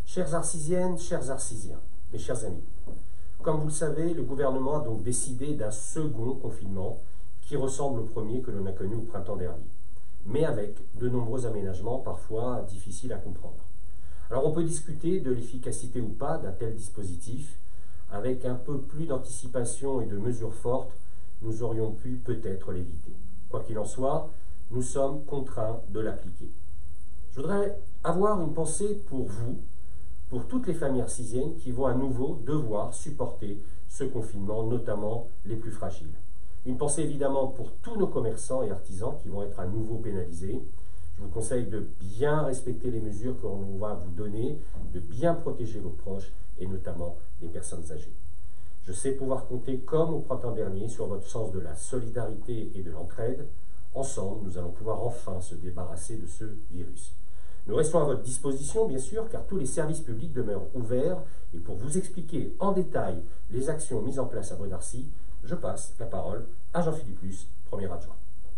Chères Arcisiennes, chers Arcisiens, mes chers amis, comme vous le savez, le gouvernement a donc décidé d'un second confinement qui ressemble au premier que l'on a connu au printemps dernier, mais avec de nombreux aménagements parfois difficiles à comprendre. Alors on peut discuter de l'efficacité ou pas d'un tel dispositif. Avec un peu plus d'anticipation et de mesures fortes, nous aurions pu peut-être l'éviter. Quoi qu'il en soit, nous sommes contraints de l'appliquer. Je voudrais avoir une pensée pour vous, pour toutes les familles arcisiennes qui vont à nouveau devoir supporter ce confinement, notamment les plus fragiles. Une pensée évidemment pour tous nos commerçants et artisans qui vont être à nouveau pénalisés. Je vous conseille de bien respecter les mesures qu'on va vous donner, de bien protéger vos proches et notamment les personnes âgées. Je sais pouvoir compter, comme au printemps dernier, sur votre sens de la solidarité et de l'entraide. Ensemble, nous allons pouvoir enfin se débarrasser de ce virus. Nous restons à votre disposition, bien sûr, car tous les services publics demeurent ouverts. Et pour vous expliquer en détail les actions mises en place à Brenarcy, je passe la parole à Jean-Philippe Luce, premier adjoint.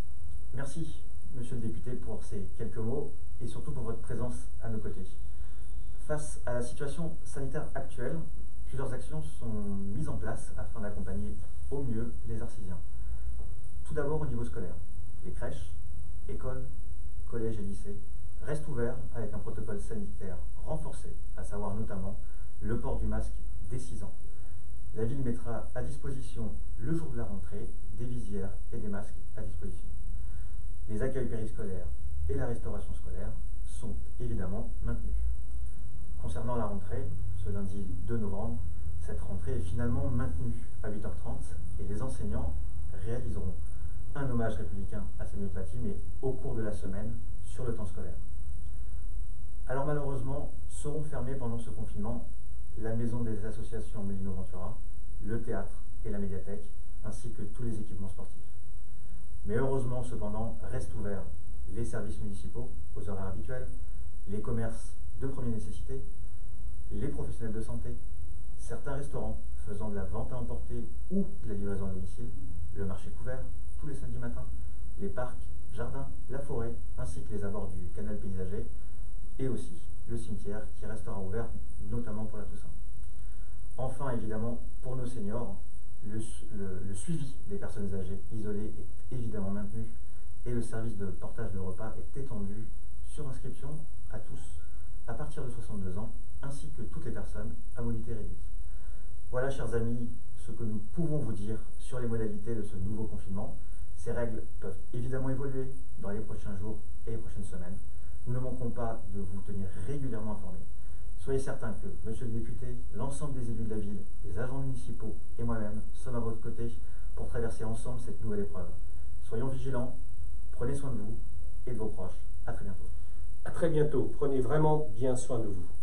Merci, monsieur le député, pour ces quelques mots et surtout pour votre présence à nos côtés. Face à la situation sanitaire actuelle, plusieurs actions sont mises en place afin d'accompagner au mieux les Arcisiens. Tout d'abord au niveau scolaire. Les crèches, écoles, collèges et lycées restent ouverts avec un protocole sanitaire renforcé, à savoir notamment le port du masque dès 6 ans. La ville mettra à disposition le jour de la rentrée des visières et des masques à disposition. Les accueils périscolaires et la restauration scolaire sont évidemment maintenus. Concernant la rentrée, ce lundi 2 novembre, cette rentrée est finalement maintenue à 8h30 et les enseignants réaliseront un hommage républicain à Samuel Paty, mais au cours de la semaine, sur le temps scolaire. Alors malheureusement, seront fermés pendant ce confinement la maison des associations Mélino Ventura, le théâtre et la médiathèque, ainsi que tous les équipements sportifs. Mais heureusement, cependant, restent ouverts les services municipaux aux horaires habituels, les commerces de première nécessité, les professionnels de santé, certains restaurants faisant de la vente à emporter ou de la livraison à domicile, le marché couvert tous les samedis matins, les parcs, jardins, la forêt, ainsi que les abords du canal paysager, et aussi le cimetière qui restera ouvert notamment pour la Toussaint. Enfin, évidemment, pour nos seniors, le suivi des personnes âgées isolées est évidemment maintenu et le service de portage de repas est étendu sur inscription à tous à partir de 62 ans, ainsi que toutes les personnes à mobilité réduite. Voilà, chers amis, ce que nous pouvons vous dire sur les modalités de ce nouveau confinement. Ces règles peuvent évidemment évoluer dans les prochains jours et les prochaines semaines. Nous ne manquons pas de vous tenir régulièrement informés. Soyez certains que, monsieur le député, l'ensemble des élus de la ville, les agents municipaux et moi-même sommes à votre côté pour traverser ensemble cette nouvelle épreuve. Soyons vigilants, prenez soin de vous et de vos proches. À très bientôt. À très bientôt. Prenez vraiment bien soin de vous.